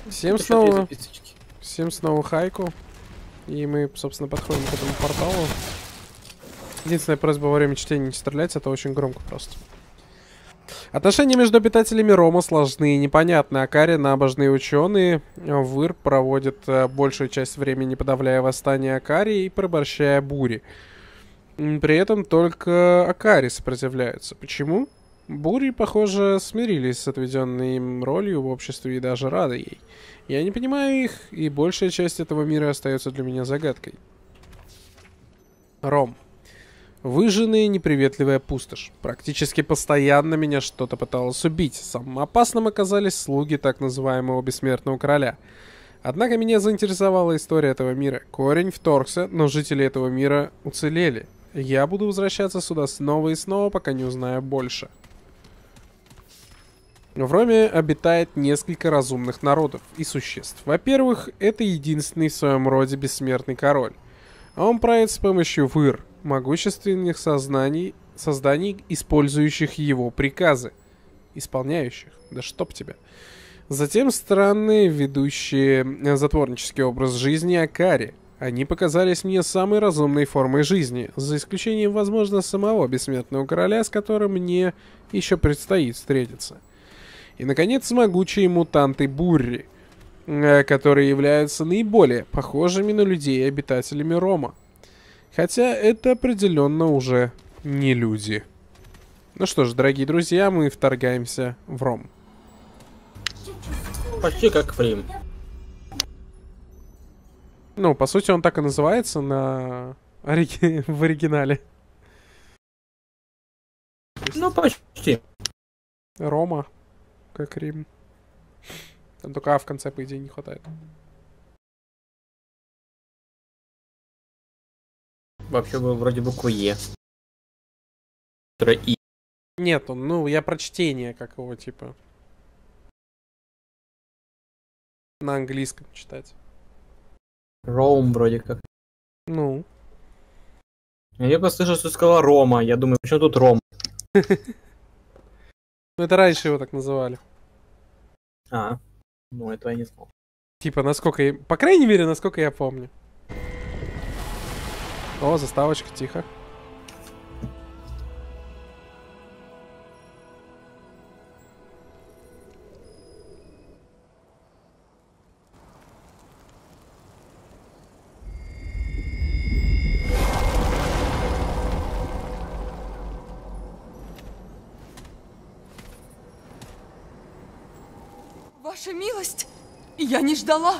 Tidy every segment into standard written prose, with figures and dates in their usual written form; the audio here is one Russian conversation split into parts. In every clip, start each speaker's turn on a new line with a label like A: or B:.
A: Всем
B: Тут еще две
A: снова,
B: записочки.
A: всем снова хайку. И мы, собственно, подходим к этому порталу. Единственная просьба во время чтения не стрелять, это очень громко просто. Отношения между обитателями Рома сложны и непонятны. Акари, набожные ученые, Выр проводит большую часть времени, подавляя восстание Акари и порабощая бури. При этом только Акари сопротивляются. Почему? Бури, похоже, смирились с отведенной им ролью в обществе и даже рады ей. Я не понимаю их, и большая часть этого мира остается для меня загадкой. Ром. Выжженная неприветливая пустошь. Практически постоянно меня что-то пыталось убить. Самым опасным оказались слуги так называемого бессмертного короля. Однако меня заинтересовала история этого мира. Корень вторгся, но жители этого мира уцелели. Я буду возвращаться сюда снова и снова, пока не узнаю больше. В Роме обитает несколько разумных народов и существ. Во-первых, это единственный в своем роде бессмертный король. Он правит с помощью Выр, могущественных созданий, использующих его приказы. Исполняющих. Да чтоб тебя. Затем странные, ведущие затворнический образ жизни Акари. Они показались мне самой разумной формой жизни, за исключением, возможно, самого бессмертного короля, с которым мне еще предстоит встретиться. И, наконец, могучие мутанты Бурри, которые являются наиболее похожими на людей обитателями Рома. Хотя это определенно уже не люди. Ну что ж, дорогие друзья, мы вторгаемся в Ром.
B: Почти как Фрим.
A: Ну, по сути, он так и называется в оригинале.
B: Ну, почти.
A: Рома, как Рим. Там только А в конце, по идее, не хватает.
B: Вообще был вроде буквы Е. И.
A: Нету, ну, я про чтение какого типа. На английском читать.
B: Роум вроде как.
A: Ну.
B: Я послышал, что сказала Рома. Я думаю, почему тут Ром?
A: Ну, это раньше его так называли.
B: А, ну этого я не знал.
A: Типа, насколько я... По крайней мере, насколько я помню. О, заставочка, тихо.
C: Ваша милость, я не ждала.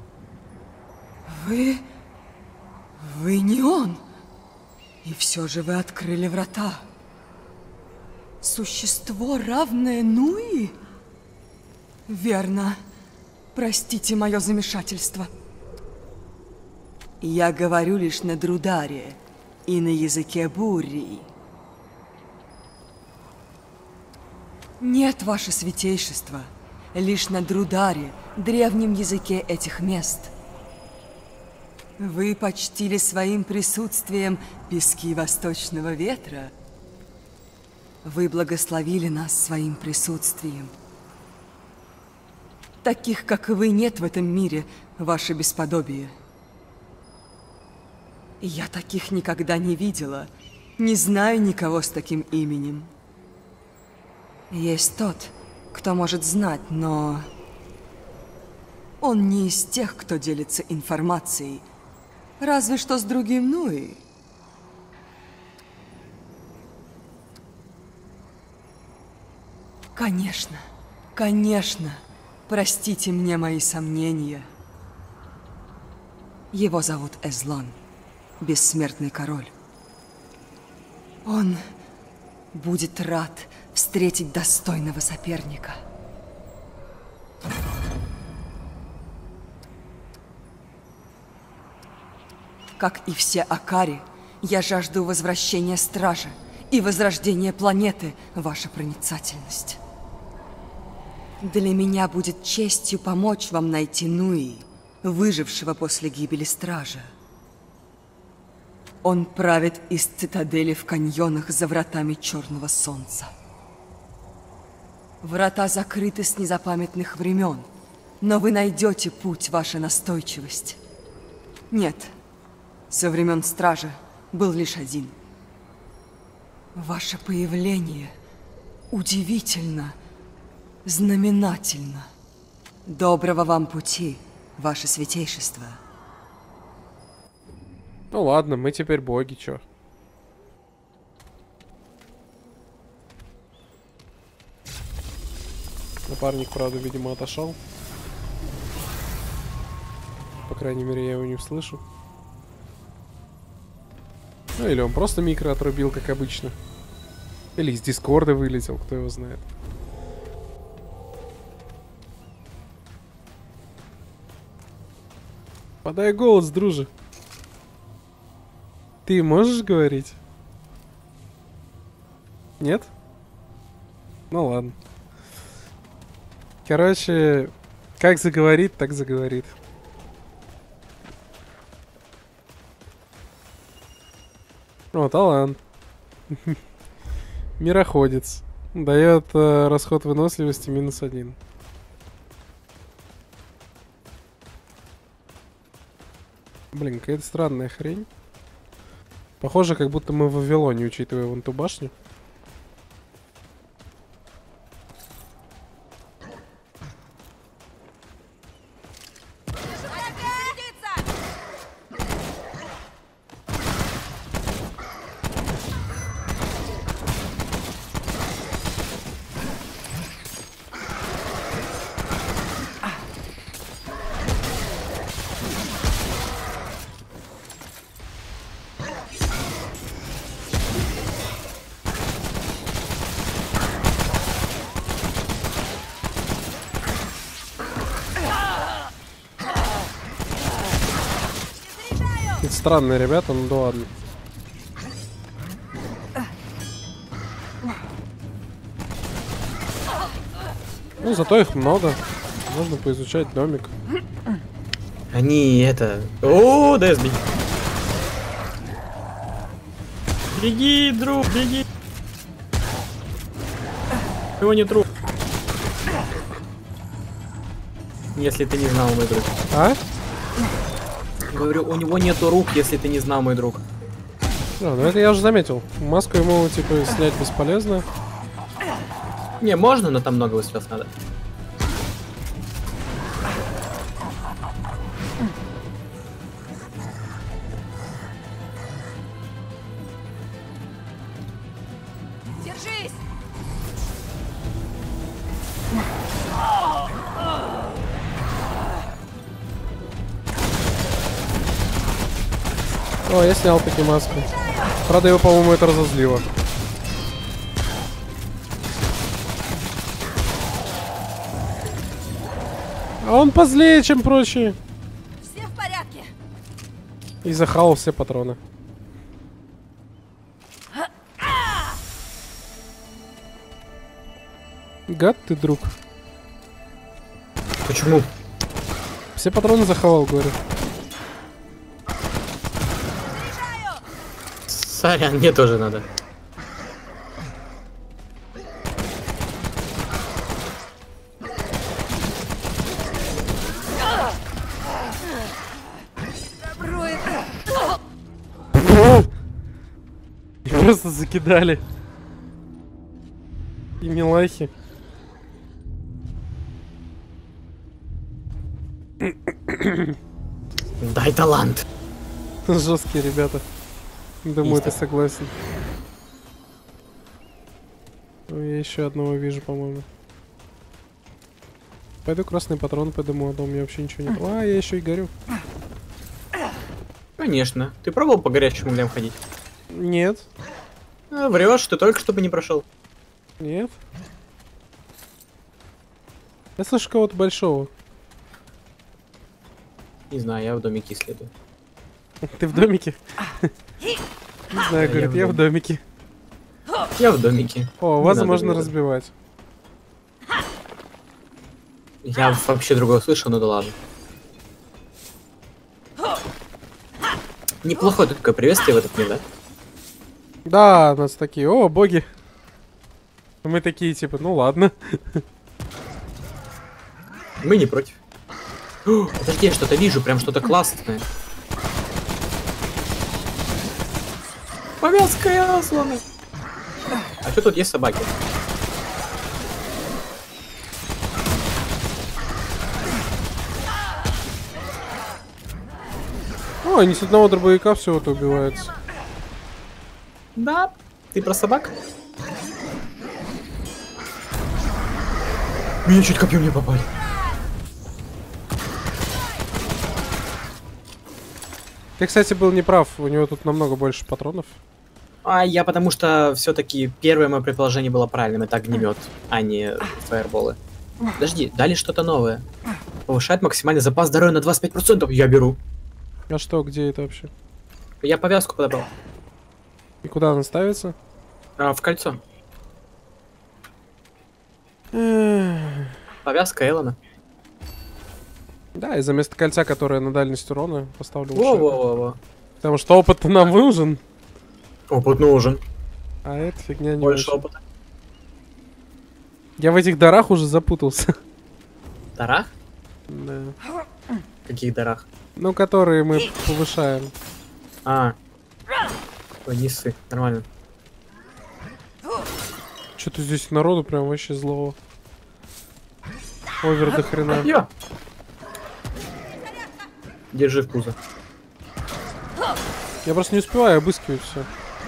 C: Вы не он. И все же вы открыли врата. Существо, равное Нуи? Верно. Простите мое замешательство. Я говорю лишь на Дрударе и на языке Бурии. Нет, ваше святейшество. Лишь на Дрударе, древнем языке этих мест. Вы почтили своим присутствием пески восточного ветра. Вы благословили нас своим присутствием. Таких, как вы, нет в этом мире, ваше бесподобие. Я таких никогда не видела, не знаю никого с таким именем. Есть тот, кто может знать, но он не из тех, кто делится информацией, разве что с другим Нуи. Конечно, конечно, простите мне мои сомнения. Его зовут Эзлон, бессмертный король. Он будет рад встретить достойного соперника. Как и все Акари, я жажду возвращения Стража и возрождения планеты, ваша проницательность. Для меня будет честью помочь вам найти Нуи, выжившего после гибели Стража. Он правит из цитадели в каньонах за вратами Черного Солнца. Врата закрыты с незапамятных времен, Но вы найдете путь, ваша настойчивость. Нет, со времен Стража был лишь один. Ваше появление удивительно, знаменательно. Доброго вам пути, ваше святейшество.
A: Ну ладно, мы теперь боги, чё. Напарник, правда, видимо, отошел. По крайней мере, я его не услышу. Ну или он просто микро отрубил, как обычно. Или из Дискорда вылетел, кто его знает. Подай голос, друже. Ты можешь говорить? Нет? Ну ладно. Короче, как заговорит, так заговорит. О, талант. Мироходец. Дает расход выносливости -1. Блин, какая-то странная хрень. Похоже, как будто мы в Вавилоне, учитывая вон ту башню. Странные ребята, ну да ладно. Ну, зато их много. Можно поизучать домик.
B: Они это... О, Десби! Беги, друг, беги! Его не труп. Если ты не знал, мой друг.
A: А?
B: Говорю, у него нету рук, если ты не знал, мой друг.
A: Ну это я уже заметил. Маску ему, типа, снять бесполезно.
B: Не, можно, но там много выстрелов надо.
C: Держись!
A: О, я снял таки маску. Правда, его, по-моему, это разозлило. А он позлее, чем прочие.
C: Все в порядке.
A: И захавал все патроны. Гад ты, друг.
B: Почему?
A: Все патроны захавал, говорю.
B: Сорян, мне тоже надо.
A: И просто закидали. И милахи.
B: Дай талант.
A: Жесткие ребята. Думаю, ты согласен. Ну, я еще одного вижу, по-моему. Пойду красный патрон подыму, а то у меня вообще ничего нет. А, я еще и горю.
B: Конечно. Ты пробовал по горячим углям ходить?
A: Нет.
B: Врешь, ты только что бы не прошел.
A: Нет. Я слышу кого-то большого.
B: Не знаю, я в домике исследую.
A: Ты в домике? Не знаю, говорит, я в домике.
B: Я в домике.
A: О, вазу можно разбивать.
B: Я вообще другое слышал, ну да ладно. Неплохое такое приветствие в этот мир, да?
A: Да, у нас такие, о, боги. Мы такие, типа, ну ладно.
B: Мы не против. Подожди, я что-то вижу, прям что-то классное. Повязка сломана. А что тут есть собаки?
A: О, они с одного дробовика всего-то убиваются.
B: Да. Ты про собак? Меня чуть копьем не попали.
A: Ты, кстати, был неправ, у него тут намного больше патронов.
B: А я потому что все-таки первое мое предположение было правильным. Это огнемет, а не фаерболы. Подожди, дали что-то новое. Повышает максимальный запас здоровья на 25%. Я беру.
A: А что, где это вообще?
B: Я повязку подобрал.
A: И куда она ставится?
B: В кольцо. Повязка Эллона.
A: Да, и за место кольца, которое на дальность урона, поставлю лучше.
B: Во-во-во-во.
A: Потому что опыт нам нужен,
B: Опыт нужен.
A: а эта фигня не
B: Больше
A: очень.
B: опыта.
A: Я в этих дарах уже запутался.
B: Дарах?
A: Да.
B: Каких дарах?
A: Ну, которые мы повышаем.
B: А. Ой, не ссы. Нормально.
A: Что-то здесь народу прям вообще злого. Овер до хрена.
B: Я. Держи в пузо.
A: Я просто не успеваю обыскивать все.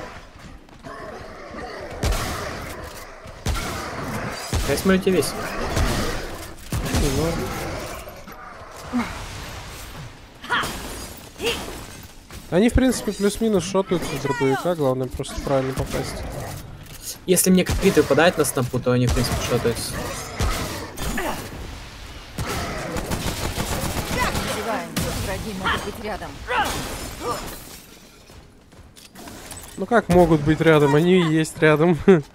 B: Я смотрю, тебе весело.
A: Они, в принципе, плюс-минус шотаются с дробовика, главное просто правильно попасть.
B: Если мне крит выпадает на снопу, то они, в принципе, шотаются.
D: Враги могут быть рядом.
A: Ну как могут быть рядом? Они и есть рядом.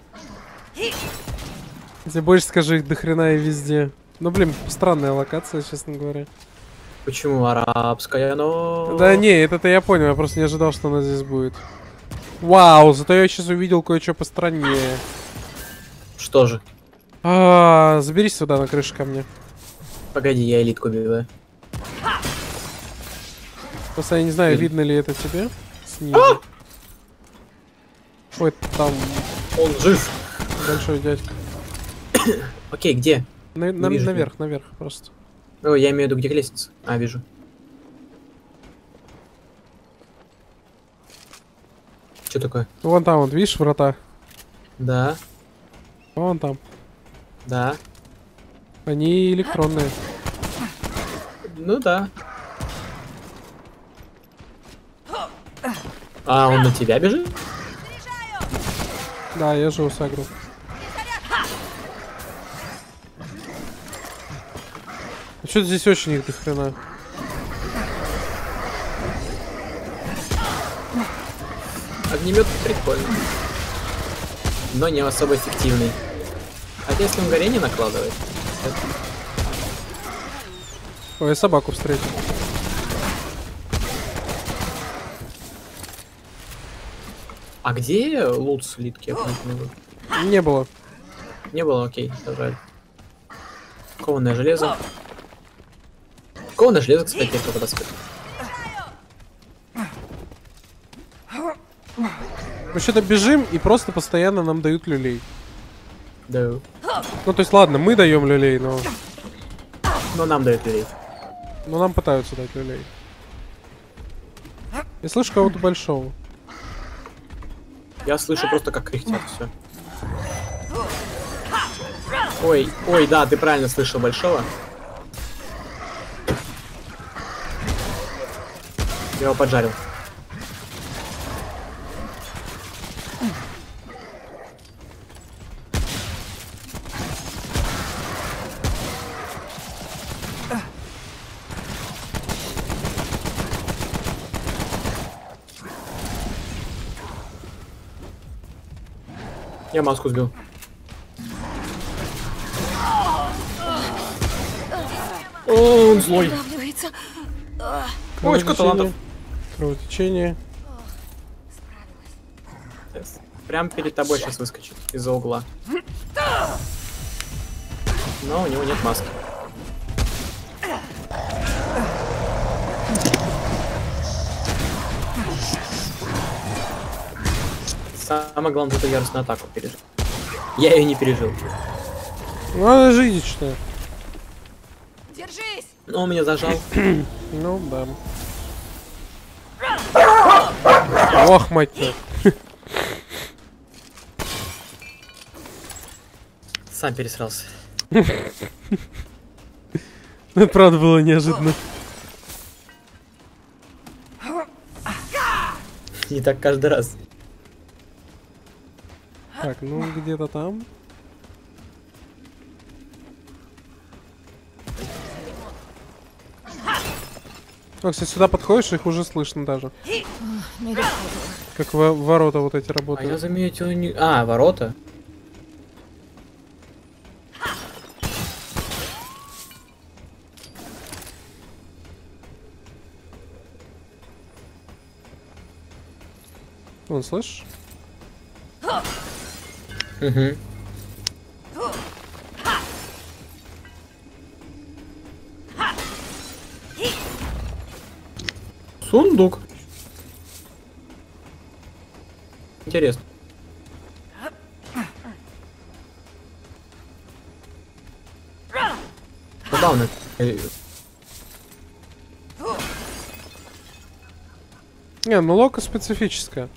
A: Тебе больше скажи, их дохрена и везде. Ну блин, странная локация, честно говоря.
B: Почему арабская, но...
A: Да не, это-то я понял, я просто не ожидал, что она здесь будет. Вау, зато я сейчас увидел кое-что постраннее.
B: Что же?
A: Заберись сюда на крышу ко мне.
B: Погоди, я элитку убиваю.
A: Просто я не знаю, видно ли это тебе снизу. Ой, там
B: Он жив.
A: большой дядька.
B: Окей, где? вижу,
A: Наверх, наверх просто.
B: О, я имею в виду, где лестница. А, вижу. Что такое?
A: Вон там, вот, видишь, врата?
B: Да,
A: Вон там.
B: да.
A: Они электронные.
B: Ну да. А, он на тебя бежит?
A: Да, я же усагрил. А что здесь очень их дохрена?
B: Огнемет прикольный. Но не особо эффективный. Хотя если он горение накладывает.
A: Ой, я собаку встретил.
B: А где лут слитки? Я понять не могу.
A: Не было.
B: Не было, окей, жаль. Кованое железо. Кованое железо, кстати, я подоспел.
A: Мы что-то бежим и просто постоянно нам дают люлей.
B: Да.
A: Ну, то есть, ладно, мы даем люлей, но
B: Но нам дают людей.
A: нам пытаются дать люлей. Я слышу кого-то большого.
B: Я слышу просто, как кряхтят все. Ой, ой, да, ты правильно слышал большого. Я его поджарил. Я маску сбил. О, он злой.
D: Останавливается.
B: Ой, сколько талантов.
A: Кровотечение.
B: Прям перед тобой сейчас выскочит из-за угла. Но у него нет маски. Самое главное, эту яростную атаку пережил. Я ее не пережил.
A: Ну, она жизненная.
D: Держись!
B: Но он меня зажал.
A: Ну, да. Ох, мать-то.
B: Сам пересрался.
A: Это правда было неожиданно.
B: Не так каждый раз.
A: Так, ну где-то там. Ну, кстати, сюда подходишь, их уже слышно даже.
D: Нелегко.
A: Как ворота вот эти
B: А я
A: работают.
B: заметил не... А, ворота?
A: Вон, слышишь?
B: Угу. Сундук. Интересно. Забавно.
A: Не, ну лока специфическая.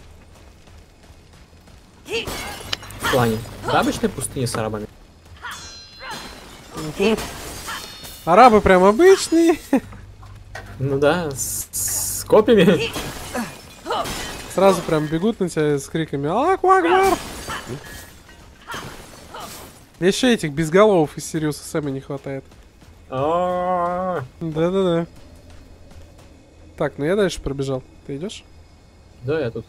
B: В плане. Да, обычная пустыня с арабами.
A: Арабы прям обычные.
B: Ну да, с копьями.
A: Сразу прям бегут на тебя с криками «Аллаху Акбар!». Еще этих безголовых из Сириуса Сэма не хватает.
B: А-а-а.
A: Да-да-да. Так, ну я дальше пробежал. Ты идешь?
B: Да, я тут.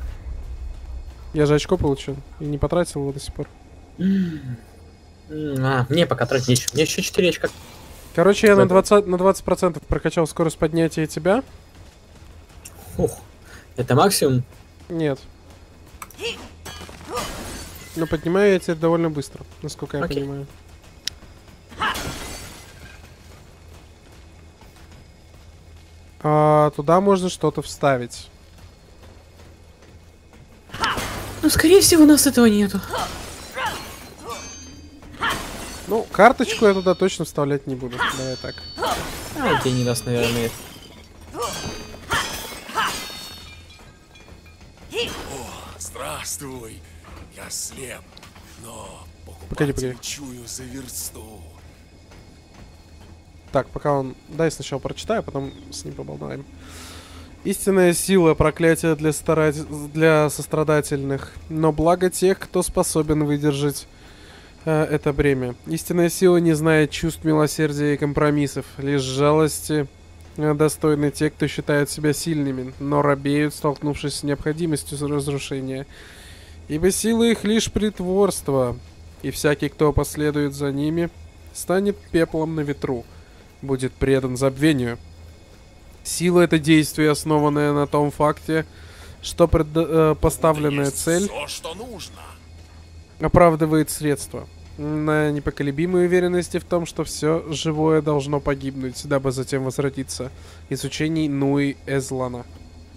A: Я же очко получил и не потратил его до сих пор.
B: Мне пока тратить нечего. Мне еще 4 очка.
A: Короче, я на 20% прокачал скорость поднятия тебя.
B: Ух. Это максимум?
A: Нет. Но поднимаю я тебя довольно быстро, насколько я
B: Окей.
A: понимаю. Туда можно что-то вставить.
B: Ну, скорее всего, у нас этого нету.
A: Ну, карточку я туда точно вставлять не буду. Давай так.
B: А, тебе не даст, наверное.
E: Здравствуй, я слеп, но
A: Погоди.
E: покупателя чую за версту.
A: Так, пока он... Дай сначала прочитаю, а потом с ним поболтаем. Истинная сила проклятия для сострадательных, но благо тех, кто способен выдержать это бремя. Истинная сила не знает чувств милосердия и компромиссов, лишь жалости достойны те, кто считает себя сильными, но робеют, столкнувшись с необходимостью разрушения. Ибо сила их лишь притворство, и всякий, кто последует за ними, станет пеплом на ветру, будет предан забвению. Сила — это действие, основанное на том факте, что поставленная
E: Есть
A: цель
E: всё, что нужно.
A: оправдывает средства. На непоколебимой уверенности в том, что все живое должно погибнуть, дабы затем возвратиться. Из учений Нуи Эзлана.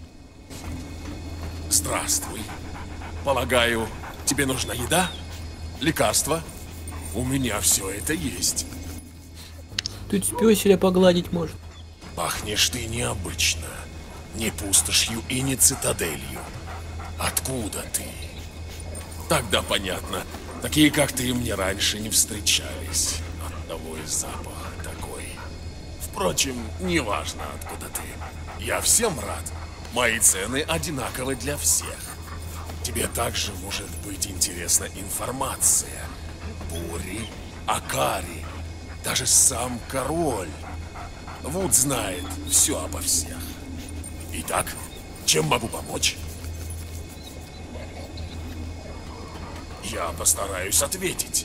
E: Здравствуй. Полагаю, тебе нужна еда? Лекарства? У меня все это есть.
B: Тут спёселя погладить может.
E: Пахнешь ты необычно. Не пустошью и не цитаделью. Откуда ты? Тогда понятно. Такие, как ты, мне раньше не встречались. Оттого и запах такой. Впрочем, неважно, откуда ты. Я всем рад. Мои цены одинаковы для всех. Тебе также может быть интересна информация. Бури, Акари, даже сам король. Вуд знает все обо всех. Итак, чем могу помочь? Я постараюсь ответить.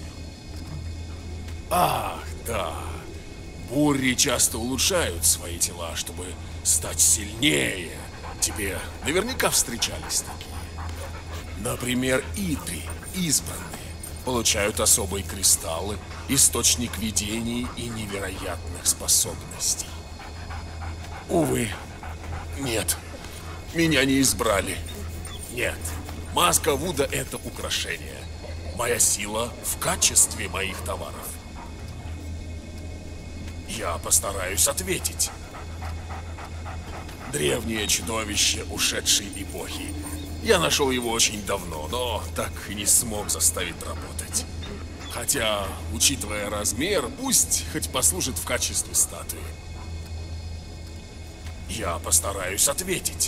E: Ах, да. Бури часто улучшают свои тела, чтобы стать сильнее. Тебе наверняка встречались такие. Например, Идри, избранные, получают особые кристаллы, источник видений и невероятных способностей. Увы, нет, меня не избрали. Нет, Маска Вуда — это украшение. Моя сила в качестве моих товаров. Я постараюсь ответить. Древнее чудовище ушедшей эпохи. Я нашел его очень давно, но так и не смог заставить работать. Хотя, учитывая размер, пусть хоть послужит в качестве статуи. Я постараюсь ответить.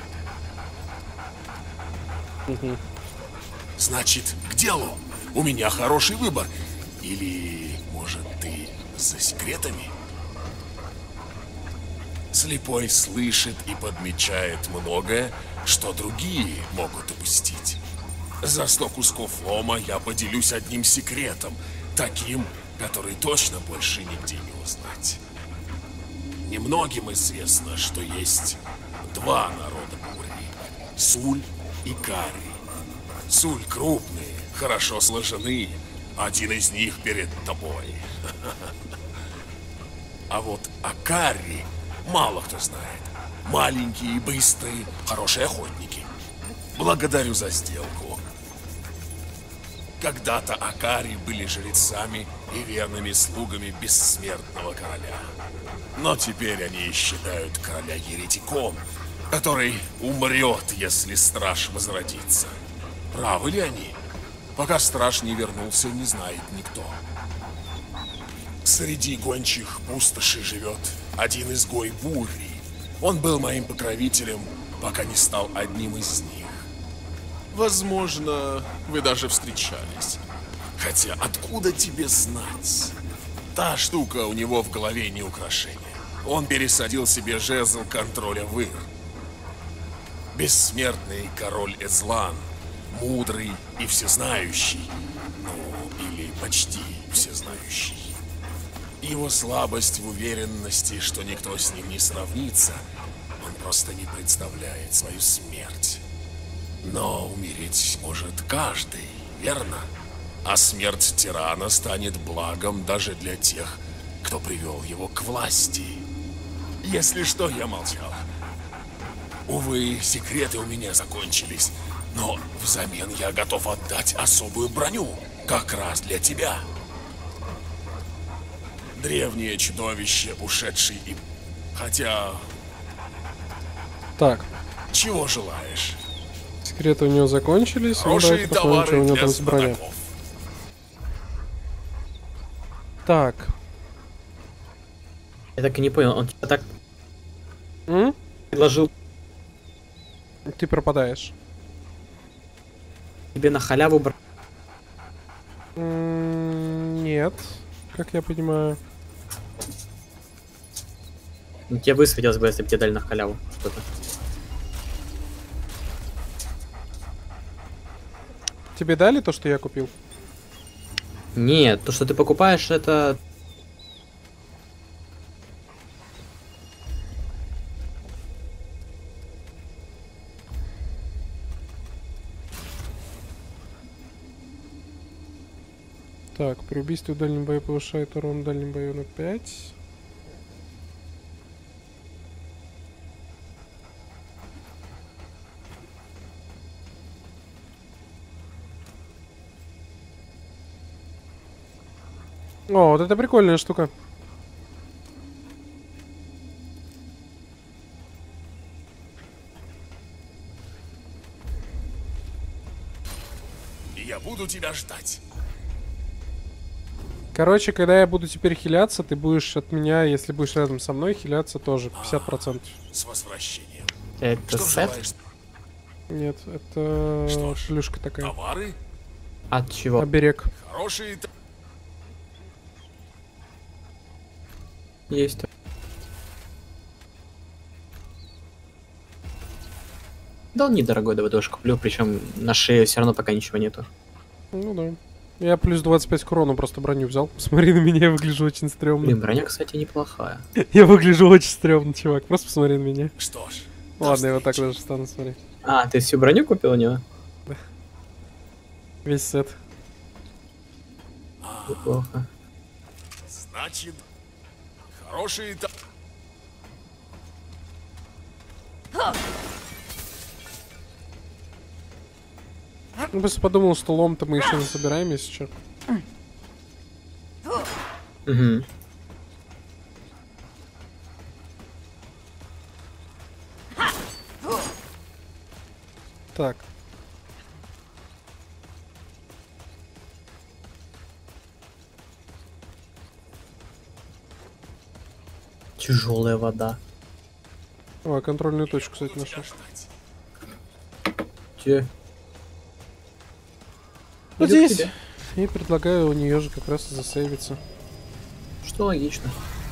E: Значит, к делу. У меня хороший выбор. Или, может, ты за секретами? Слепой слышит и подмечает многое, что другие могут упустить. За 100 кусков лома я поделюсь одним секретом, таким, который точно больше нигде не узнать. Немногим известно, что есть два народа Бурии — Суль и Карри. Суль крупные, хорошо сложены, один из них перед тобой. А вот о Карри мало кто знает. Маленькие, быстрые, хорошие охотники. Благодарю за сделку. Когда-то Акари были жрецами и верными слугами бессмертного короля. Но теперь они считают короля еретиком, который умрет, если страж возродится. Правы ли они? Пока страж не вернулся, не знает никто. Среди гончих пустоши живет один изгой Бурии. Он был моим покровителем, пока не стал одним из них. Возможно, вы даже встречались. Хотя откуда тебе знать? Та штука у него в голове не украшение. Он пересадил себе жезл контроля Выр. Бессмертный король Эзлан, мудрый и всезнающий. Ну, или почти всезнающий. Его слабость в уверенности, что никто с ним не сравнится, он просто не представляет свою смерть. Но умереть может каждый, верно? А смерть тирана станет благом даже для тех, кто привел его к власти. Если что, я молчал. Увы, секреты у меня закончились, но взамен я готов отдать особую броню, как раз для тебя. Древнее чудовище, ушедший и... Хотя...
A: Так,
E: Чего желаешь?
A: секреты у него закончились. Ну,
E: Хорошие
A: давайте посмотрим, что у
E: товары
A: него
E: для
A: там с броней.
E: знатоков.
A: Так.
B: Я так и не понял, он так
A: М?
B: предложил
A: Ты пропадаешь.
B: тебе на халяву
A: Нет, как я понимаю.
B: Ну, тебе высветилось бы, если бы тебе дали на халяву что-то.
A: Тебе дали то, что я купил?
B: Нет, то, что ты покупаешь, это...
A: Так, при убийстве в дальнем бою повышает урон в дальнем бою на 5. О, вот это прикольная штука.
E: Я буду тебя ждать.
A: Короче, когда я буду теперь хиляться, ты будешь от меня, если будешь рядом со мной, хиляться тоже 50%.
E: С возвращением.
B: Это
E: Что
B: сет?
E: желаешь?
A: Нет, это
E: Что ж,
A: плюшка такая.
E: Товары?
B: От чего?
A: Оберег.
E: Хорошие...
B: Есть. Да он недорогой, давай тоже куплю, причем на шее все равно пока ничего нету.
A: Ну да. Я плюс 25 к урону просто броню взял. Посмотри на меня, я выгляжу очень стрёмно.
B: Блин, броня, кстати, неплохая.
A: Я выгляжу очень стрёмно, чувак. Просто посмотри на меня.
E: Что ж,
A: Ладно, я вот так даже стану смотреть.
B: А, ты всю броню купил у него?
A: Весь сет.
B: Неплохо.
E: значит, хорошие...
A: Ну, просто подумал, что лом-то мы еще не собираем, если что.
B: Угу.
A: Так.
B: Тяжелая вода.
A: О, контрольную точку, кстати, нашел.
B: Где?
A: Вот
B: Иду к
A: здесь.
B: тебе.
A: И предлагаю у нее же как раз и засейвиться.
B: Что логично.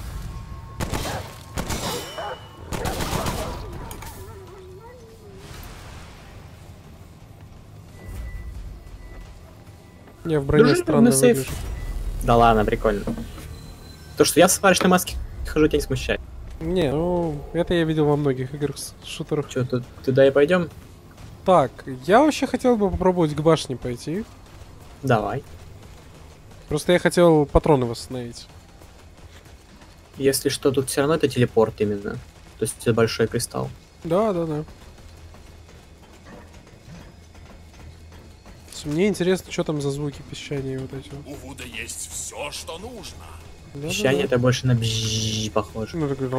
A: Я в броне
B: Дружелюбный
A: странно
B: сейф.
A: выгляжу.
B: Да ладно, прикольно. То, что я в сварочной маске хожу, тебя не смущает.
A: Не, ну, это я видел во многих играх, шутерах.
B: Че, туда и пойдем?
A: Так, я вообще хотел бы попробовать к башне пойти.
B: Давай.
A: Просто я хотел патроны восстановить.
B: Если что, тут все равно это телепорт именно. То есть это большой кристалл.
A: Да, да, да. Мне интересно, что там за звуки песчания вот эти вот.
E: У Вуда есть все, что нужно.
A: Да,
B: Песчание это больше на бжжж похоже.
A: Ну, такой...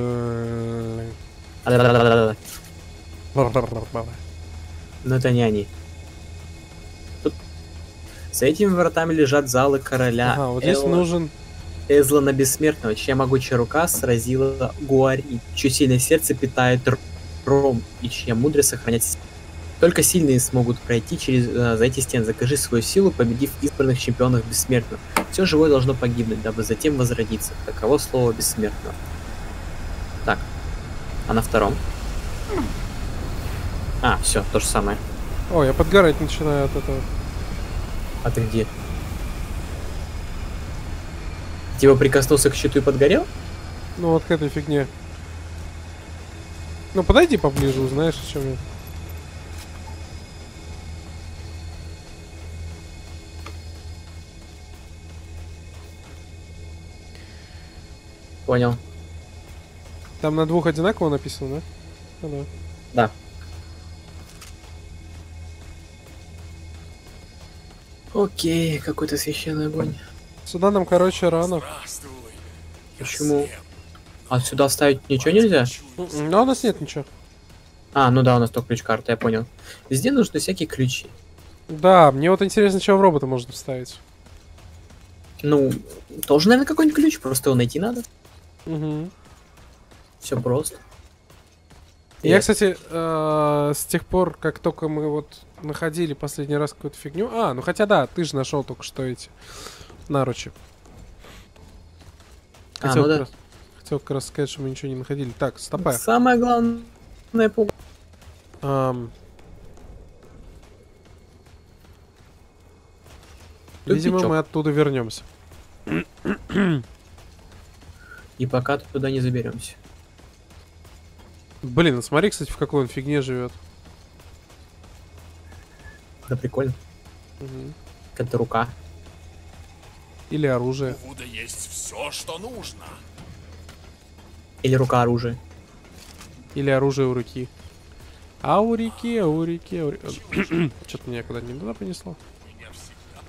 B: Но это не они. Тут за этими вратами лежат залы короля
A: Ага, вот здесь нужен...
B: Эзлана Бессмертного, чья могучая рука сразила Гуарь, и чье сильное сердце питает Ром, и чья мудрость сохраняет силу. Только сильные смогут пройти за эти стены. Закажи свою силу, победив избранных чемпионов Бессмертных. Все живое должно погибнуть, дабы затем возродиться. Таково слово Бессмертного. Так. А на втором? А, все, то же самое.
A: О, я подгорать начинаю от этого.
B: А ты где? Типа прикоснулся к щиту и подгорел?
A: Ну вот к этой фигне. Ну подойди поближе, узнаешь, о чем я.
B: Понял.
A: Там на двух одинаково написано, да? Ну, да.
B: Да. Окей, какой-то священный огонь.
A: Сюда нам, короче, рано.
E: Здравствуй.
B: Почему? А сюда ставить ничего нельзя?
A: Но у нас нет ничего.
B: А, ну да, у нас только ключ-карта, я понял. Везде нужны всякие ключи.
A: Да, мне вот интересно, что в робота можно вставить.
B: Ну, тоже, наверное, какой-нибудь ключ, просто его найти надо.
A: Угу.
B: Все просто.
A: Я, кстати, с тех пор, как только мы вот находили последний раз какую-то фигню... А, ну хотя да, ты же нашел только что эти наручи. Хотел,
B: ну да.
A: хотел как раз сказать, что мы ничего не находили. Так, стопай.
B: Самое главное пугало.
A: Видимо,
B: Тупичок.
A: мы оттуда вернемся.
B: И пока туда не заберемся.
A: Блин, ну смотри, кстати, в какой он фигне живет.
B: Да прикольно. Это рука.
A: Или оружие.
E: У Вуда есть все, что нужно.
B: Или рука оружия.
A: Или оружие у руки. А у реки, а у реки, а у реки. Что-то меня куда-то не туда понесло.
E: Меня всегда...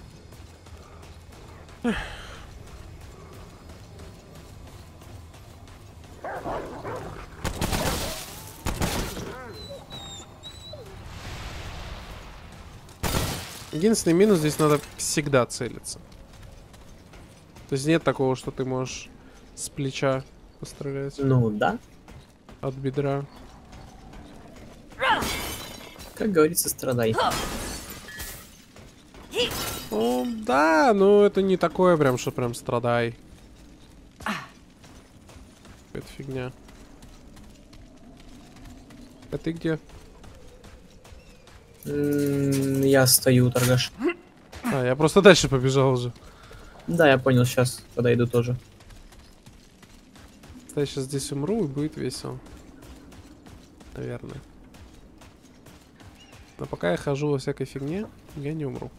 A: Единственный минус, здесь надо всегда целиться. То есть нет такого, что ты можешь с плеча пострелять.
B: Ну да.
A: От бедра.
B: Как говорится, страдай.
A: Ну, да, но это не такое прям, что прям страдай. Это фигня. А ты где?
B: Я стою, торгаш.
A: А, я просто дальше побежал уже.
B: Да, я понял, сейчас подойду тоже.
A: Я сейчас здесь умру и будет весело. Наверное. Но пока я хожу во всякой фигне, я не умру.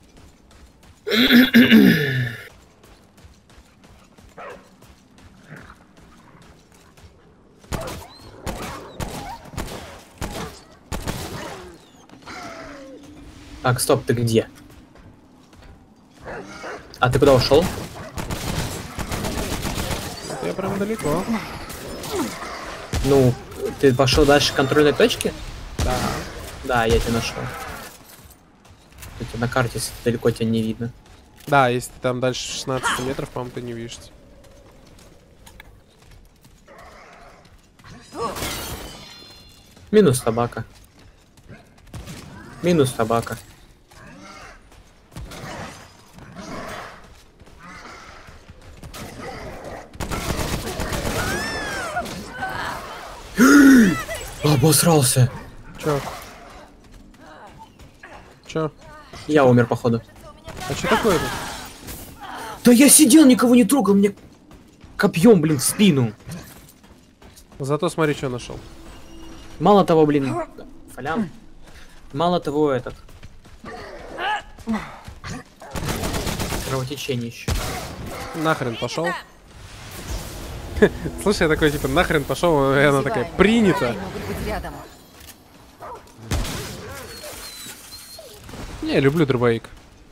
B: Так, стоп, ты где? А ты куда ушел?
A: Я прям далеко.
B: Ну, ты пошел дальше контрольной точки?
A: Да.
B: Да, я тебя нашел. Тут на карте далеко тебя не видно.
A: Да, если ты там дальше 16 метров, по-моему, ты не видишь.
B: Минус собака. Минус собака. Обосрался.
A: Чё? Чё?
B: Я умер, походу.
A: А что такое-то?
B: Да я сидел, никого не трогал, мне копьем, блин, в спину.
A: Зато смотри, что нашел.
B: Мало того, блин, фалям. Мало того, этот. Кровотечение еще.
A: Нахрен пошел. Слушай, я такой, типа, нахрен пошел, и она такая, принято.
D: Враги могут быть рядом.
A: Не, я люблю дробовик.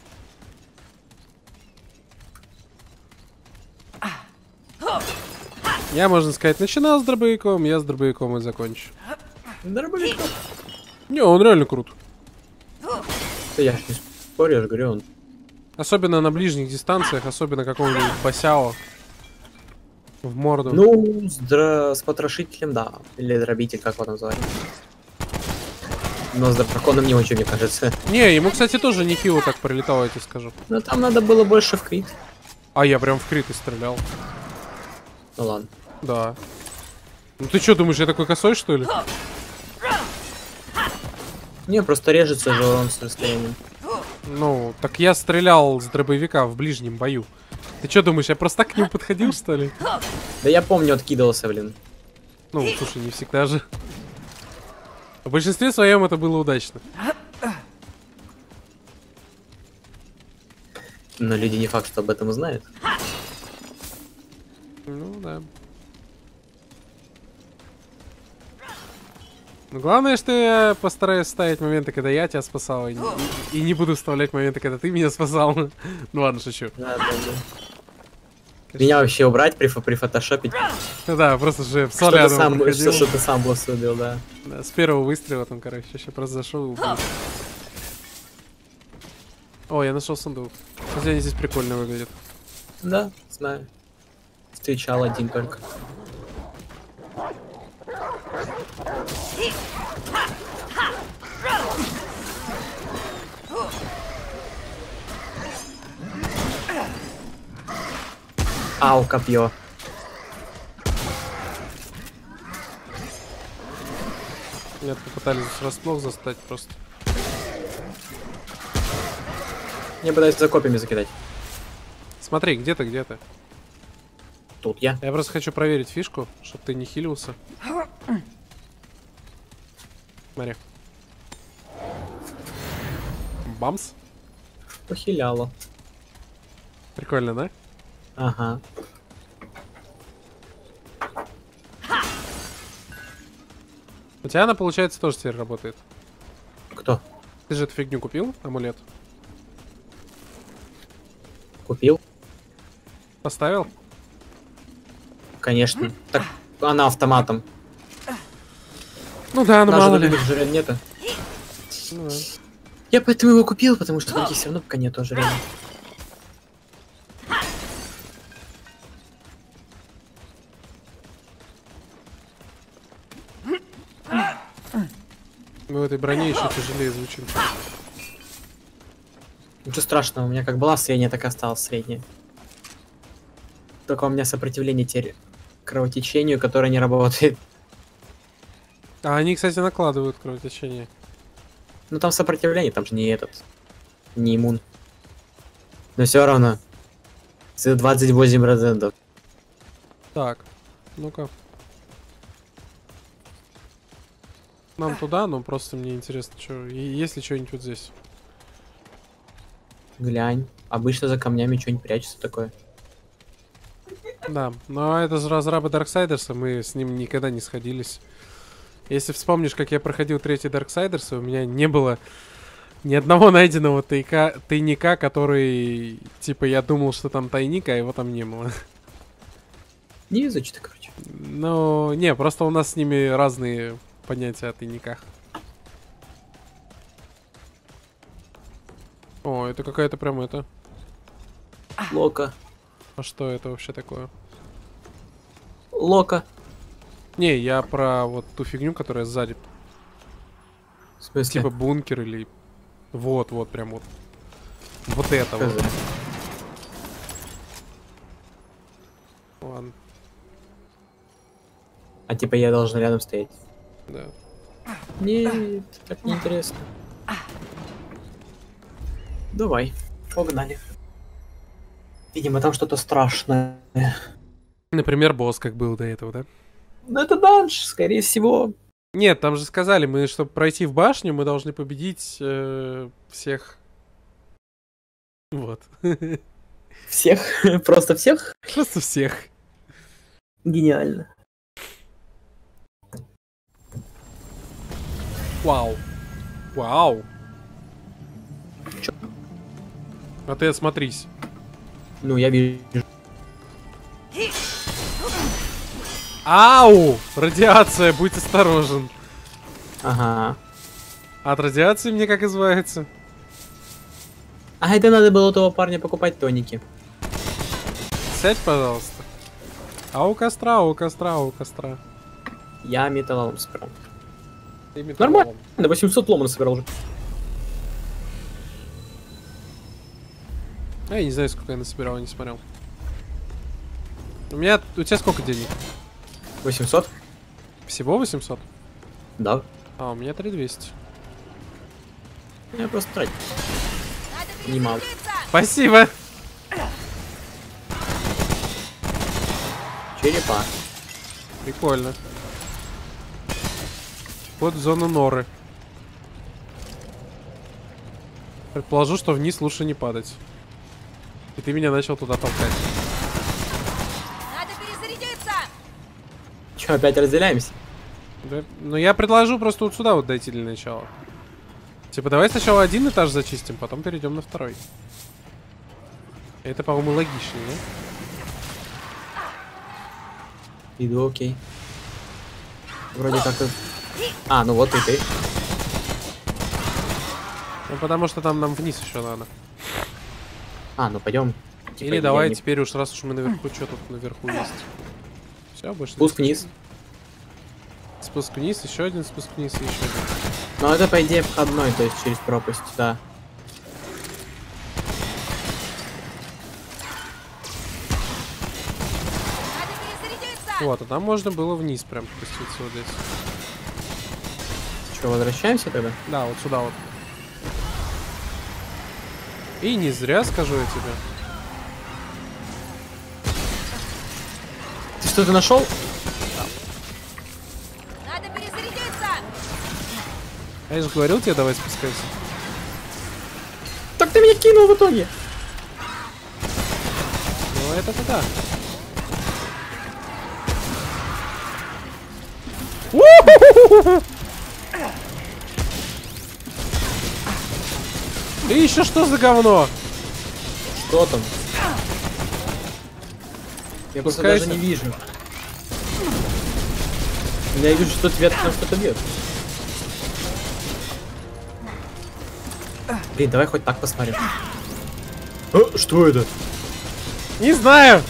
A: Я, можно сказать, начинал с дробовиком, я с дробовиком и закончу.
B: Дробовик.
A: Не, он реально крут.
B: Да я ж не спорю, я же говорю, он.
A: Особенно на ближних дистанциях, особенно какого-нибудь босяо. В морду.
B: Ну, с потрошителем, да. Или дробитель, как его там звали. Но с драконом не очень, мне кажется.
A: Не, ему, кстати, тоже нехило так прилетало, я тебе скажу.
B: Но там надо было больше в крит.
A: А я прям в крит и стрелял.
B: Ну ладно.
A: Да. Ну ты что, думаешь, я такой косой, что ли?
B: Не, просто режется же урон с расстоянием.
A: Ну, так я стрелял с дробовика в ближнем бою. Ты что думаешь, я просто так к нему подходил, что ли?
B: Да я помню, откидывался, блин.
A: Ну, слушай, не всегда же. В большинстве своем это было удачно.
B: Но люди не факт, что об этом знают.
A: Ну, да. Но главное, что я постараюсь ставить моменты, когда я тебя спасал, и не буду вставлять моменты, когда ты меня спасал. Ну ладно, шучу.
B: Да, да, да. Меня вообще убрать, прифотошопить.
A: Ну да, просто же в
B: Что ты
A: соляну
B: сам,
A: проходил.
B: что ты сам босс убил, да.
A: Да, с первого выстрела там, короче, еще просто зашел и убил. О, я нашел сундук. Кстати, они здесь прикольно выглядят.
B: Да, знаю. Встречал один только. Ау, копье.
A: Меня попытались врасплох застать просто.
B: Мне пытаюсь за копьями закидать.
A: Смотри, где ты, где ты?
B: Тут я.
A: Я просто хочу проверить фишку, чтобы ты не хилился. Смотри. Бамс.
B: Похиляло.
A: Прикольно, да?
B: Ага.
A: У тебя она, получается, тоже теперь работает.
B: Кто?
A: Ты же эту фигню купил, амулет?
B: Купил?
A: Поставил?
B: Конечно. Так она автоматом.
A: Ну да, ну
B: Даже
A: мало ли.
B: других жрен нету.
A: Ну да.
B: Я поэтому его купил, потому что других все равно пока нету жрен.
A: Мы в этой броне еще тяжелее звучим.
B: Ничего страшного, у меня как была средняя, так и осталась средняя. Только у меня сопротивление теперь кровотечению, которое не работает.
A: А они, кстати, накладывают кровотечение.
B: Ну там сопротивление, там же не этот. Не иммун. Но все равно. 28%.
A: Так, ну-ка. Нам туда, но просто мне интересно, что. Есть ли что-нибудь вот здесь?
B: Глянь. Обычно за камнями что-нибудь прячется такое.
A: Да, но это же разрабы Дарксайдерса, мы с ним никогда не сходились. Если вспомнишь, как я проходил третий Дарксайдерс, у меня не было Ни одного найденного тайника, который, типа, я думал, что там тайник, а его там не было.
B: Не везу что-то, короче.
A: Ну, не, просто у нас с ними разные понятия о тайниках. О, это какая-то прям это...
B: Лока.
A: А что это вообще такое?
B: Лока.
A: Не, я про вот ту фигню, которая сзади.
B: В смысле?
A: Типа бункер или... Вот, прям вот. Вот это вот.
B: Хз.
A: Ладно,
B: А типа я должен рядом стоять.
A: да.
B: Нет, так неинтересно. Давай, погнали. Видимо, там что-то страшное.
A: Например, босс как был до этого, да?
B: Ну это данж, скорее всего.
A: Нет, там же сказали, мы, чтобы пройти в башню, мы должны победить всех. Вот.
B: Всех, просто всех.
A: Просто всех.
B: Гениально.
A: Вау. Вау.
B: Чё?
A: А ты осмотрись.
B: Ну, я вижу.
A: Ау! Радиация, будь осторожен.
B: Ага.
A: От радиации мне как избавиться?
B: А это надо было у того парня покупать тоники.
A: Сядь, пожалуйста. А у костра, у костра, у костра.
B: Я металлолом собрал.
A: Ты металлолом.
B: Нормально, на 800 ломан собирал уже.
A: А я не знаю, сколько я насобирал, не смотрел. У тебя сколько денег?
B: 800?
A: Всего 800?
B: Да.
A: А, у меня 3200.
B: Я просто трачу. Немало.
A: Спасибо!
B: Черепа.
A: Прикольно. Вот зона норы. Предположу, что вниз лучше не падать. И ты меня начал туда толкать.
D: Надо перезарядиться!
B: Че, опять разделяемся?
A: Да? Ну я предложу просто вот сюда вот дойти для начала. Типа давай сначала один этаж зачистим, потом перейдем на второй. Это, по-моему, логичнее, да?
B: Иду, окей. Вроде как... А, ну вот и ты.
A: Ну потому что там нам вниз еще надо.
B: А, ну пойдем.
A: Или давай теперь уж раз уж мы наверху, что тут наверху есть. Все, больше.
B: Спуск вниз.
A: Спуск вниз, еще один спуск вниз и еще один.
B: Ну это по идее входной, то есть через пропасть, да.
D: Надо перезарядиться!
A: Вот, а там можно было вниз прям спуститься вот здесь.
B: Че, возвращаемся тогда?
A: Да, вот сюда вот. И не зря, скажу я тебе.
B: Ты что-то нашел?
D: Надо перезарядиться!
A: А я же говорил тебе, давай спускайся.
B: Так ты меня кинул в итоге.
A: Ну, это-то да. Ты еще что за говно?
B: Что там? Я просто даже
A: Спускайся.
B: не вижу. Я вижу, что тебя там что-то бьет. Блин, давай хоть так посмотрим. А, что это?
A: Не знаю.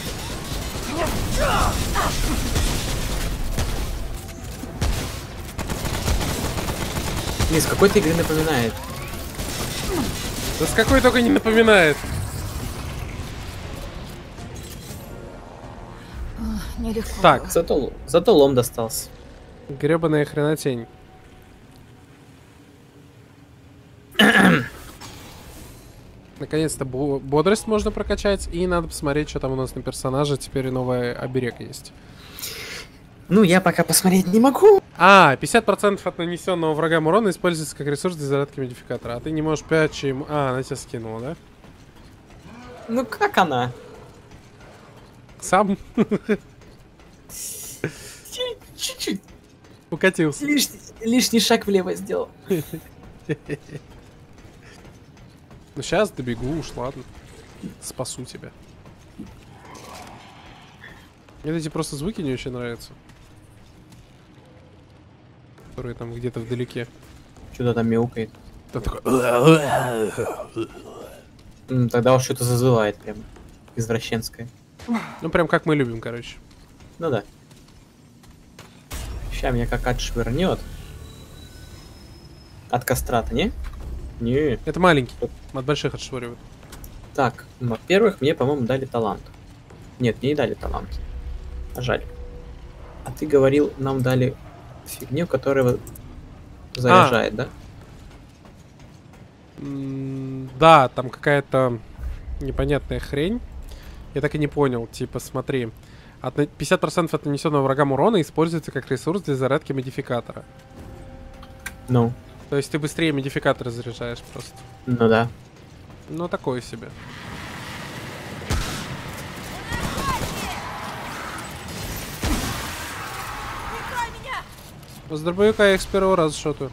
B: Блин, с какой-то игры напоминает.
A: Да с какой только не напоминает.
D: Нелегко.
A: Так,
B: Зато лом достался.
A: гребаная хренотень. Наконец-то бодрость можно прокачать. И надо посмотреть, что там у нас на персонаже. Теперь новый оберег есть.
B: Ну, я пока посмотреть не могу.
A: А, 50% от нанесенного врагам урона используется как ресурс для зарядки модификатора. А ты не можешь 5 чем... А, она тебя скинула, да?
B: Ну, как она?
A: Сам
B: Чуть-чуть.
A: укатился.
B: Лишний шаг влево сделал.
A: Ну сейчас добегу уж, ладно. Спасу тебя. Мне эти просто звуки не очень нравятся. Которые там где-то вдалеке.
B: Что-то там мяукает.
A: Там такой...
B: Тогда уж что-то зазывает прям. Извращенское.
A: Ну прям как мы любим, короче.
B: Ну да. Сейчас меня как отшвырнет. От кастрата, не? Не.
A: Это маленький. От больших отшвыривают.
B: Так, во-первых, мне, по-моему, дали талант. Нет, мне не дали талант. А жаль. А ты говорил, нам дали фигню, которая заряжает, да?
A: Да, там какая-то непонятная хрень. Я так и не понял. Типа, смотри. 50% от нанесенного врагам урона используется как ресурс для зарядки модификатора.
B: Ну.
A: То есть ты быстрее модификаторы заряжаешь просто.
B: Ну да.
A: Ну, такое себе. С дробовика я их с первого раза шотаю.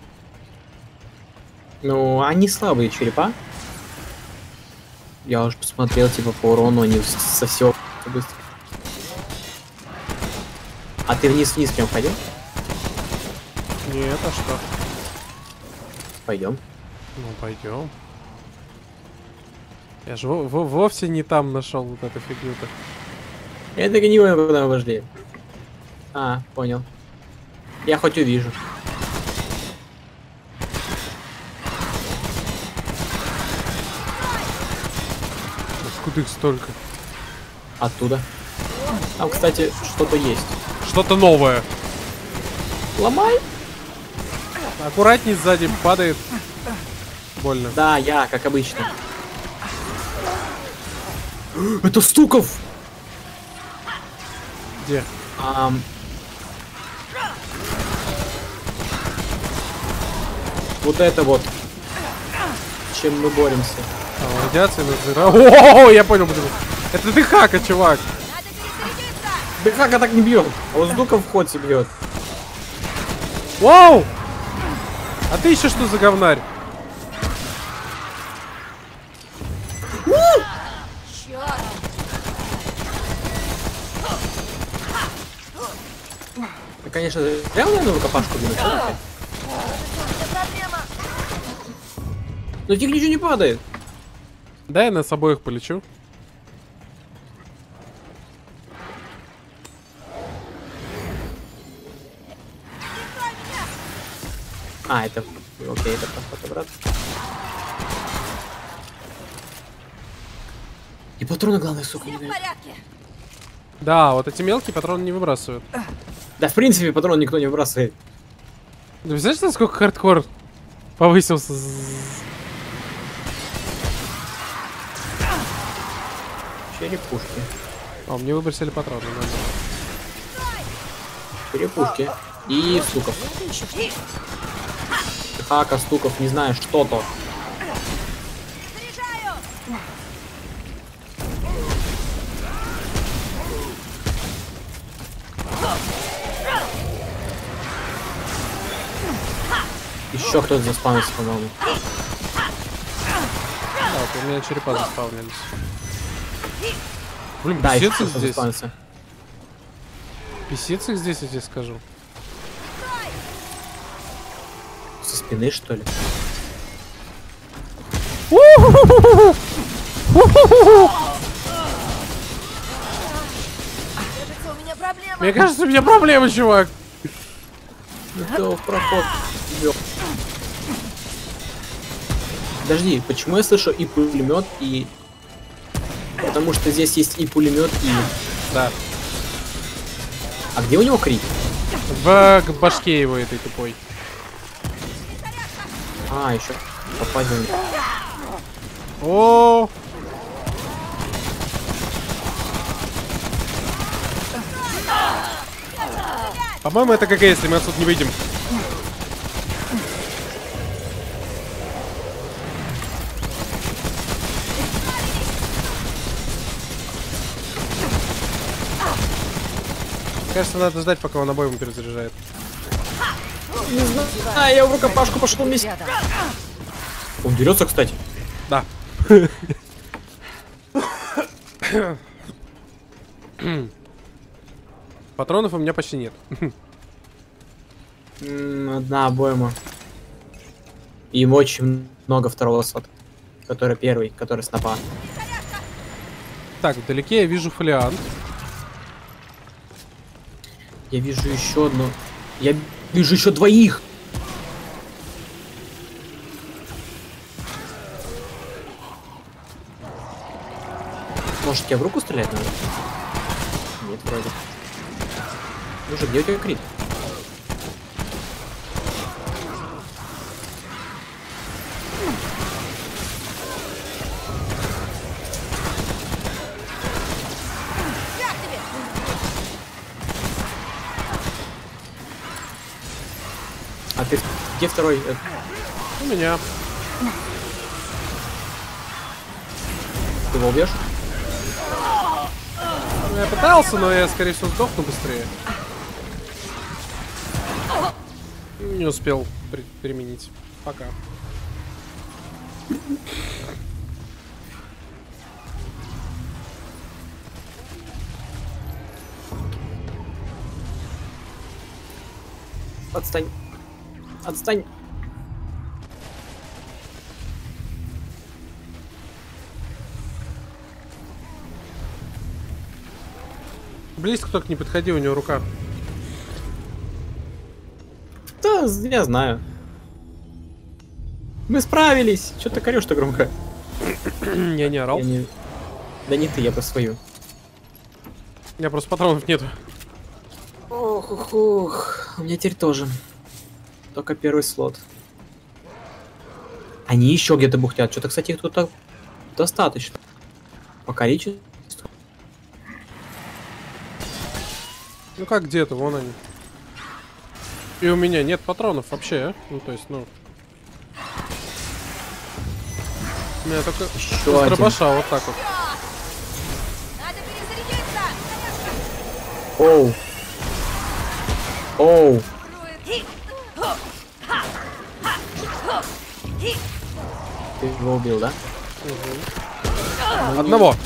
B: Ну, они слабые черепа. Я уже посмотрел, типа, по урону, они со всего быстро. А ты вниз-вниз прям ходил?
A: Нет, а что?
B: Пойдем.
A: Ну, пойдем. Я же вовсе не там нашел вот эту фигню-то.
B: Я так и не понял, куда мы вошли. А, понял. Я хоть увижу.
A: Откуда их столько?
B: Оттуда. Там, кстати, что-то есть.
A: Что-то новое.
B: Ломай!
A: Аккуратней, сзади падает. Больно.
B: Да, я, как обычно. Это Стуков!
A: Где?
B: Вот это вот. С чем мы боремся.
A: Радиация назыра. О, я понял, почему. Это ты хака, чувак.
D: Надо перезарядиться!
B: Да как так не бьет? А вот Стуков в ходе бьет.
A: Вау! А ты еще что за говнарь?
D: Черт!
B: Ты, конечно, зря, наверное, рукопашку бьет.
D: Это проблема!
B: Но тих ничего не падает.
A: Да, я нас обоих полечу.
B: А, это... Окей, это проход обратно. И патроны, главное, сука, не
D: В
B: дают.
D: порядке!
A: Да, вот эти мелкие патроны не выбрасывают.
B: Да, в принципе, патрон никто не выбрасывает.
A: Ты знаешь, насколько хардкор повысился?
B: Черепушки.
A: О, мне выбросили патроны. Надо.
B: Черепушки. И Стуков. Хака, Стуков, не знаю, что-то.
D: Заряжаю!
B: Еще кто-то заспавнился, по-моему.
A: Да, вот у меня черепа заспавнились. Блин,
B: Да, еще
A: писец их
B: кто-то
A: здесь.
B: заспавнился.
A: Писец их здесь, я тебе скажу.
B: Со спины, что ли?
D: Кажется, у меня проблема!
A: Мне кажется, у меня проблемы, чувак.
B: Кто в проход ввел? Подожди, почему я слышу и пулемет, и... Потому что здесь есть и пулемет, и...
A: Да.
B: А где у него крик?
A: В башке его этой тупой.
B: А, еще попасть в него.
A: О, по-моему, это ГГ, если мы отсюда не выйдем. Кажется, надо ждать, пока он обойму перезаряжает.
B: Не знаю, я в рукопашку пошел вместе. Он дерется, кстати.
A: Да. Патронов у меня почти нет.
B: Одна обойма. И им очень много второго слота. Который первый, который снопа.
A: Так, вдалеке я вижу фолиант.
B: Я вижу еще одну. Я вижу еще двоих. Может, тебе в руку стрелять надо? Нет, вроде. Ну же, где у тебя крит?
D: Как тебе?
B: А ты где второй?
A: У меня.
B: Ты его убьешь?
A: Ну, я пытался, но я, скорее всего, сдохну быстрее. Не успел применить. Пока.
B: Отстань. Отстань.
A: Близко только не подходи, у него рука.
B: Да, я знаю. Мы справились. Че ты корешь-то громко?
A: Я не орал.
B: Я не... Да не ты, я про свою.
A: У меня просто патронов нету.
B: Ох, ох, ох. У меня теперь тоже. Только первый слот. Они еще где-то бухтят. Что-то, кстати, их тут достаточно. По количеству.
A: Ну как где-то, вон они. И у меня нет патронов вообще, а? Ну то есть, ну... У меня только
B: Еще один.
A: дробаша вот так вот.
D: Надо перезарядиться!
B: Оу. Оу. Ты его убил, да?
A: Одного.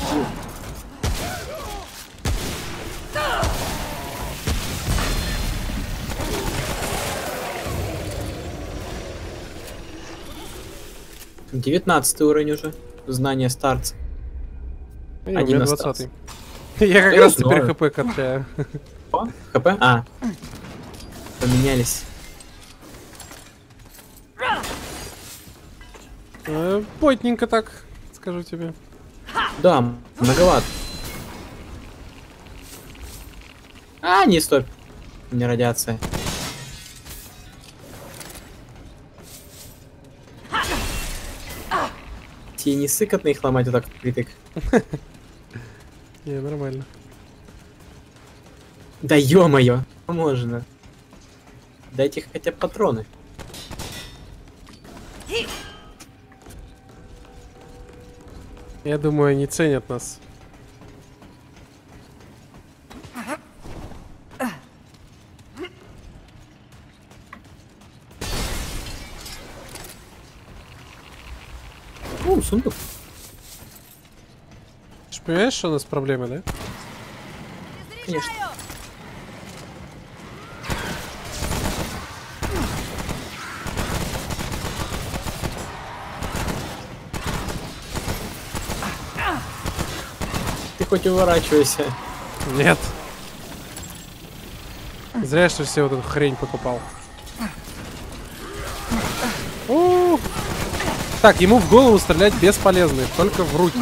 B: Там 19 уровень уже. Знание старца.
A: И у меня
B: Один
A: 20-й. Я как
B: Я
A: раз теперь
B: знаю.
A: хп качаю.
B: О, ХП? А. Поменялись.
A: Потненько так, скажу тебе.
B: Да, многовато. А, не, стоп. У меня радиация. Те не сыкотно их ломать вот так впритык.
A: Не, нормально.
B: Да ё-моё, можно. Дайте хотя бы патроны.
A: Я думаю, они ценят нас.
B: О, сундук.
A: Ты ж понимаешь, что у нас проблемы, да?
B: Конечно. Ты хоть уворачивайся.
A: Нет. Зря, что все вот эту хрень покупал. У-у-у. Так, ему в голову стрелять бесполезно, только в руки.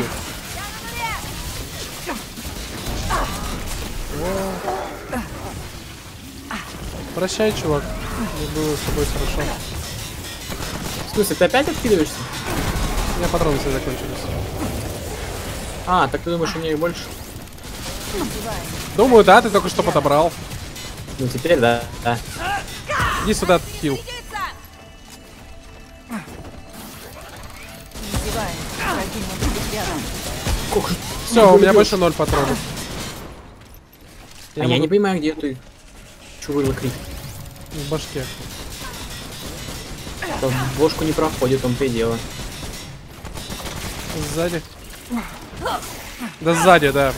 A: Прощай, чувак. Мне было с тобой хорошо.
B: В смысле, ты опять откидываешься?
A: У меня патроны все закончились.
B: А, так ты думаешь, у меня их больше?
A: Думаю, да, ты только что подобрал.
B: Ну теперь да. Да.
A: Иди сюда, хил.
D: Зарядиться!
A: Все, у меня больше 0 патронов.
B: А я не понимаю, где ты чувырла крик.
A: В башке.
B: В бошку не проходит, он то и дело.
A: Сзади. Да сзади, да.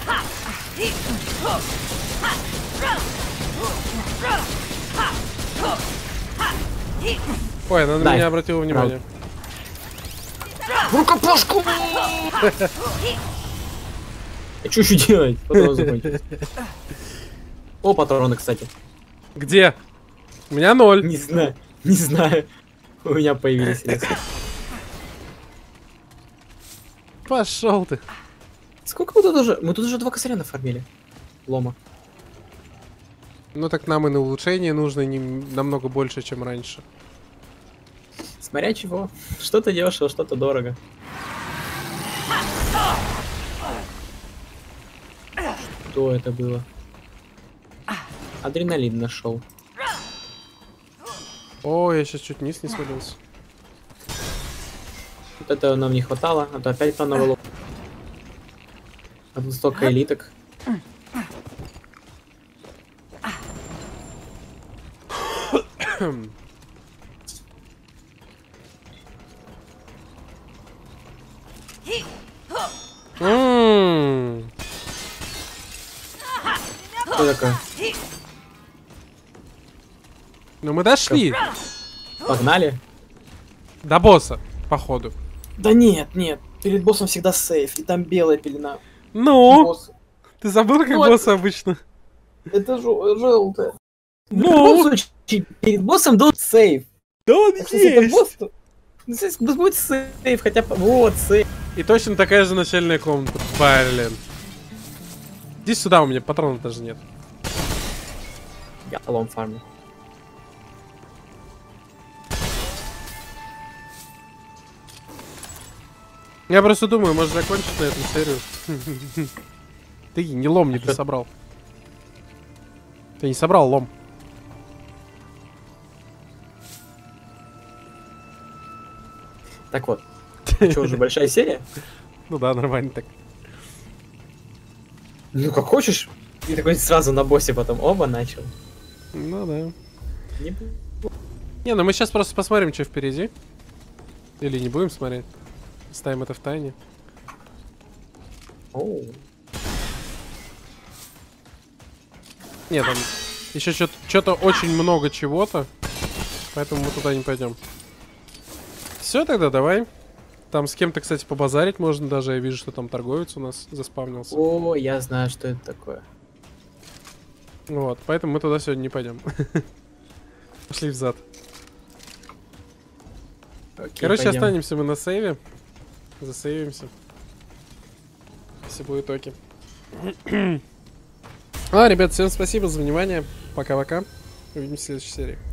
A: Ой, она на
B: Дай.
A: меня обратила внимание.
B: В рукопашку! А что еще делать? Патроны закончились. О, патроны, кстати.
A: Где? У меня 0.
B: Не знаю, не знаю. У меня появились резко.
A: Пошел ты.
B: Сколько мы тут уже? Мы тут уже 2 косаря нафармили. Лома.
A: Ну так нам и на улучшение нужно намного больше, чем раньше.
B: Смотря чего. Что-то дешево, что-то дорого. Что это было? Адреналин нашел.
A: О, я сейчас чуть вниз не свалился.
B: Вот этого нам не хватало, а то опять плановый лоб. А тут столько элиток. Что такое?
A: Ну мы дошли.
B: Погнали?
A: До босса, походу.
B: Да нет, нет. Перед боссом всегда сейф, и там белая пелена.
A: Ну,
B: Босс.
A: ты забыл, как
B: Ну,
A: боссы обычно?
B: Это желтое. В
A: Ну?
B: любом случае, перед боссом должен сейф.
A: Да он
B: Так что если это босс, то... ну, здесь будет сейф, хотя бы... Вот, сейф.
A: И точно такая же начальная комната. Блин. Иди сюда, у меня патронов даже нет.
B: Я лом фармлю.
A: Я просто думаю, может закончить на эту серию. Ты не лом не ты собрал. Ты не собрал лом.
B: Так вот. Что, уже большая серия?
A: Ну да, нормально так.
B: Ну, как хочешь. И такой сразу на боссе потом оба начал.
A: Ну да.
B: Не...
A: Не, ну мы сейчас просто посмотрим, что впереди. Или не будем смотреть. Ставим это в тайне.
B: Оу.
A: Нет, там еще что-то очень много чего-то. Поэтому мы туда не пойдем. Все, тогда давай. Там с кем-то, кстати, побазарить можно даже. Я вижу, что там торговец у нас заспавнился.
B: О, я знаю, что это такое.
A: Вот, поэтому мы туда сегодня не пойдем. Пошли взад.
B: Окей,
A: Короче,
B: пойдем.
A: останемся мы на сейве. Засейвимся. Если будет оки. Ребят, всем спасибо за внимание. Пока-пока. Увидимся в следующей серии.